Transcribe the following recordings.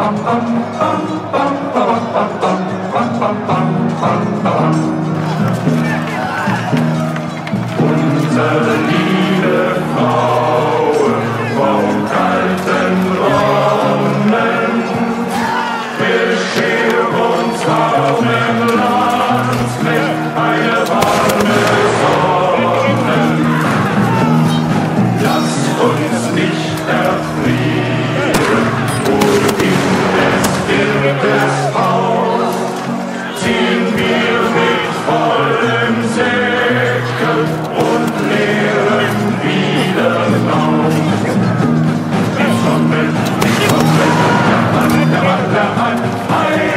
Unsere liebe Frauen vom kalten Ronnen, bescher uns warmen Land mit einer warme Sonne. Lass uns nicht erfrieren, und in des Wirtes Haus ziehen wir mit vollem Säckel und leeren wieder auf. Die Sonne, der Mann, ei,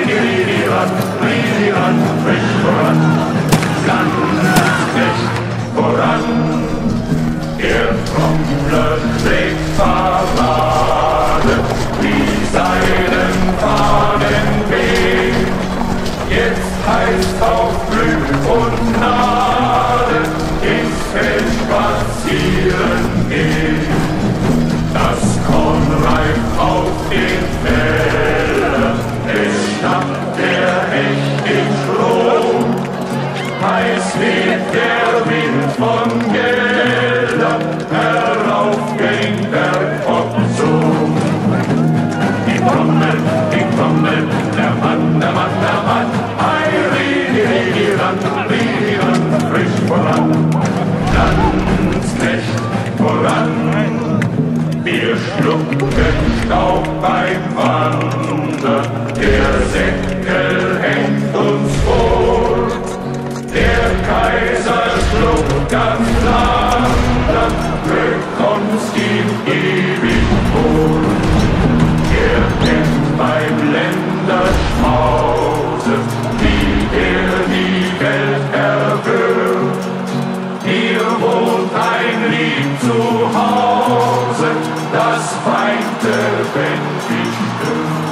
Ridi ran, frisch voran, Landsknecht voran, der Trommler trägt Parade, wie seinen Fahnen weht. Jetzt heißt auf Glück und Gnade ins Feld spazieren gehen. Das Korn reift auf den Feldern, es schnappt der Hecht im Stroh. Heiß weht der Wind von Geldern, herauf den Berg so. Die Trommel, der Mann, ei, Ridi ran, frisch voran, Landsknecht voran. Wir schlucken Staub beim Wandern, der Säckel hängt uns vor. Der Kaiser schluckt ganz Flandern, bekommt's ihm ewig vor. Er kennt beim Länderschmause, wie die Welt erhört. Hier wohnt ein lieb Zuhause, das weinte, wenn dich stört.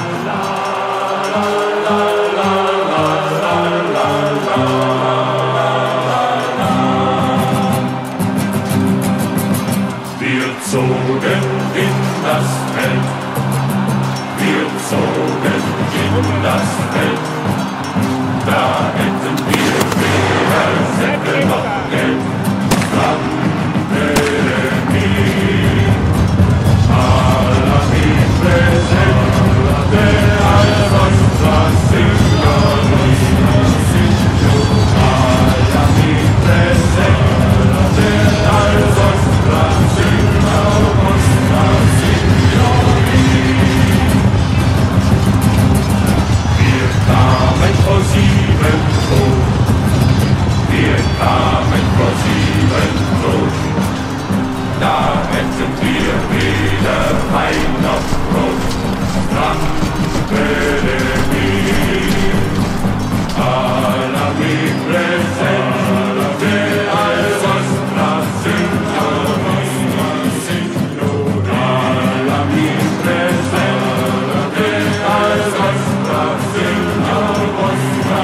Wir zogen in das Feld, wir zogen in das Feld. Da hätten wir weder Säcke noch Geld.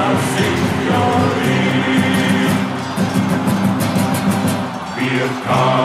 Come.